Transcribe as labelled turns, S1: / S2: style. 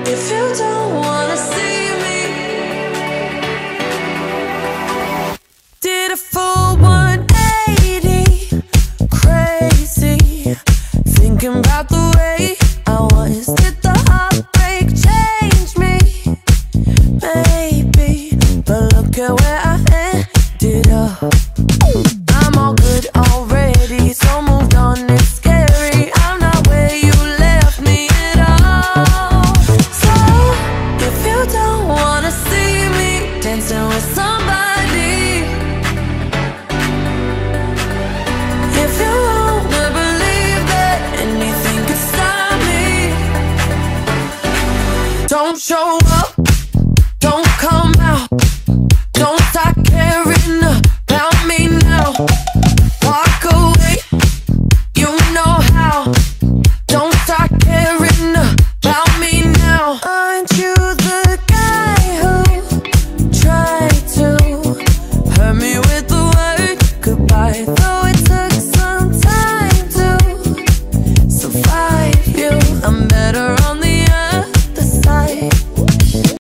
S1: if you don't wanna see me. Did a full 180, crazy, thinking about the way I was. Did the heartbreak change me? Maybe, but look at where I ended up. I'm all good already, so moved on, it's scary. I'm not where you left me at all. So, if you don't wanna see me dancing with somebody, if you wanna believe that anything could stop me, don't show up, don't come out, don't start caring about me now. Walk away, you know how. Don't start caring about me now. Aren't you the guy who tried to hurt me with the word goodbye? Though it took some time to survive you, I'm better